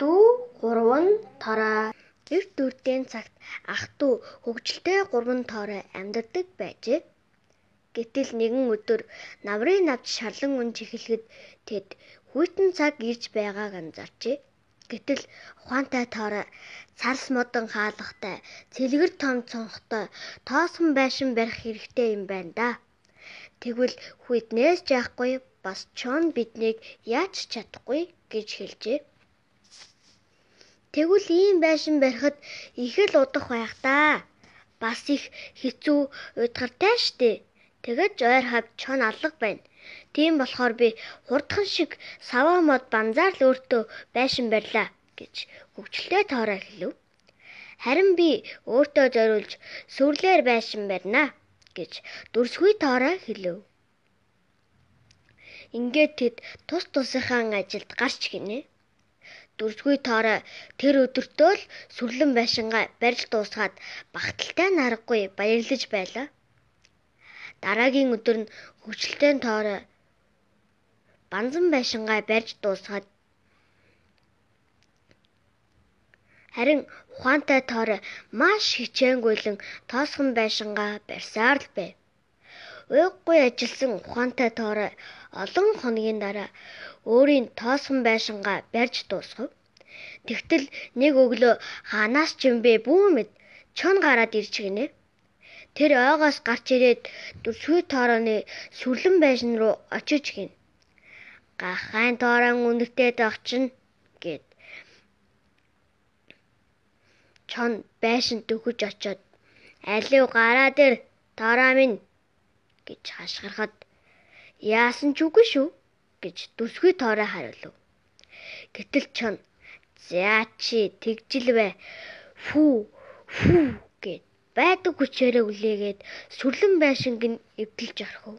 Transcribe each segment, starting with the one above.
дүү 3 тараа. Эрт дүүртийн цагт ах дүү хөвгөлтэй 3 тоорой амьдардаг байжээ. Гэтэл нэгэн өдөр намрын навч шарлан унж эхлэхэд тэд хүйтэн цаг ирж байгааг анзаарчээ. Гэтэл ухаантай тоорой царс модон хаалгатай, цэлгэр том цонхтой тоосхон байшин барих хэрэгтэй юм байна да. Тэгвэл хүйтнээс жаахгүй бас чон биднийг яаж чадахгүй гэж хэлжээ. Тэгвэл ийм байшин барихад их л удах байх да. Бас их хэцүү удгартай штэ. Тэгэж ойр хавь чон алга байна. Тийм болохоор би хурдхан шиг саваа мод банзаар л өөртөө байшин барьлаа гэж хөвгөлтэй тоорой хэлв. Харин би өөртөө зориулж сүрлээр байшин барина гэж дүрсгүй тоорой хэлв. Ингээд тэд тус тусынхаа ажилд гарч гинэ. Дүрсгүй тоорой тэр өдөртөө л сүрлэн байшингаа барьж дуусгаад багталтай наргагүй баярлаж байлаа. Дараагийн өдөр нь хөвгөлтэй тоорой банзан байшингаа барьж дуусгаад харин ухаантай тоорой маш хичээнгүйлэн тоосхон байшингаа барьсаар л байв. Уйггүй ажилласан ухаантай тоорой олон хоногийн дараа өөрийн тоосхон байшингаа барьж дуусгав. Тэгтэл нэг өглөө хаанаас ч юм бэ бүү мэд чон гараад ирж гинэ. Тэр ойгоос гарч ирээд дүрсгүй тооройны сүрлэн байшин руу очиж гин. Гахайн тооройн үнэртэй догчин гэд чон байшинд өгөж очоод алив гараад ир тоорой минь гэж хашгирахад яасан ч үгүй шүү гэж дүрсгүй тоорой хариулв. Гэтэл чон за чи тэгжил бай фүү гэд байдаг хүчээрээ үлээгээд сүрлэн байшинг нь эвдэлж орхив.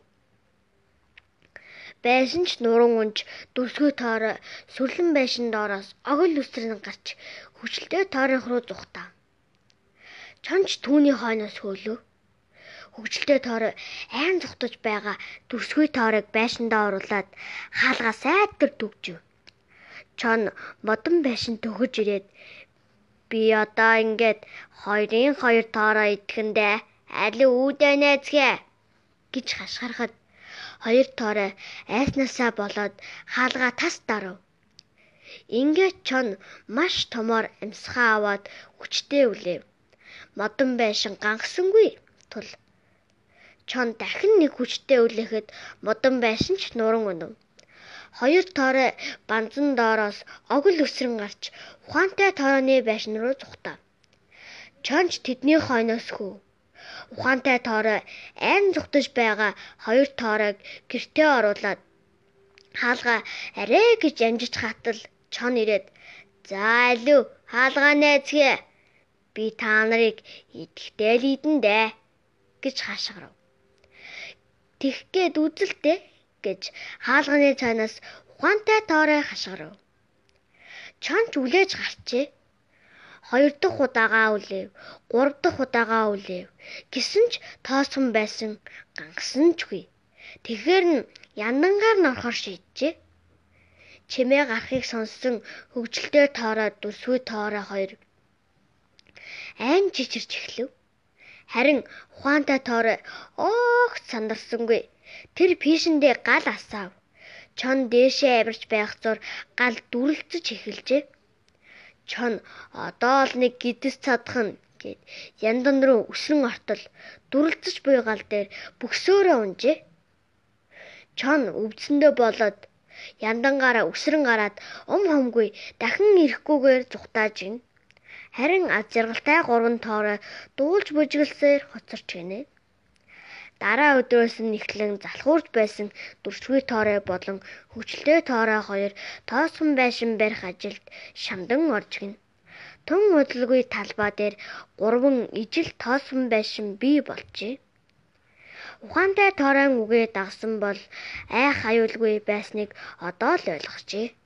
Байшин ч нуран унж дүрсгүй тоорой сүрлэн байшин доороос огол үсрэн гарч хөвгөлтэй тооройн руу зугтаа. Чонч түүний хойноос хөөлөв. Хөвгөлтэй тоорой айн зугтаж байгаа дүрсгүй тооройг байшиндаа оруулаад хаалгаа сайтар түгжив. Чон модон байшин төгөж ирээд би одоо ингээд 2 тоорой идэхэндээ алив үүдэ найзгээ гэж хашгирахад 2 тоорой айснасаа болоод хаалгаа тас дарав. Ингээд чон маш томоор амьсгаа аваад хүчтэй үлээв. Модон байшин гангасангүй тул чон дахин нэг хүчтэй үлээхэд модон байшин ч нуран унав. 2 тоорой банзан доороос огол өсрөн гарч ухаантай тооройны байшин руу зугтав. Чонч тэдний хойноос хөө. Ухаантай тоорой айн зугтаж байгаа 2 тооройг гэртээ оруулаад хаалгаа арай гэж амжиж хатал чон ирээд за алив хаалгаа найзгээ би та нарыг идэхтэй л идэндэ гэж хашгирав. Тэггээд үзэлтэй гэж хаалганы цаанаас ухаантай тоорой хашгирав. Чонч үлээж гарчээ. 2 дахь удаага үлээв, 3 дахь удаага үлээв. Гэсэн ч тоосхон байсан гангасанчгүй. Тэгэхээр нь яндангаар нь орохоор шийджээ. Чимээ гарахыг сонссон хөвгөлтэй тоорой дүрсгүй тоорой хоёр айн чичирч эхлэв. Харин ухаантай тоорой огт сандарсангүй. Тэр пишэндээ гал асаав. Чон дээшээ авирч байх зур гал дүрлцэж эхэлжээ. Чон одоо л нэг гидэс цадхан гэд яндан руу өсрөн ортол дүрлцэж буй гал дээр бөксөөрөө унжээ. Чон өвдсөндөө болоод яндангаараа өсрөн гараад хомгүй дахин ирэхгүйгээр зугтааж гин. Харин аз жаргалтай 3 тоорой дуулж бүжгэлсээр хоцорч гинэ. Дараа өдрөөс нь эхлэн залхуурж байсан дүрсгүй тоорой болон хөвгөлтэй тоорой хоёр тоосхон байшин барих ажилд шамдан орж гин. Тун удалгүй талбай дээр 3 ижил тоосхон байшин бий болжээ. Ухаантай тооройн үгээ дагсан бол айх аюулгүй байсныг одоо л ойлгожээ.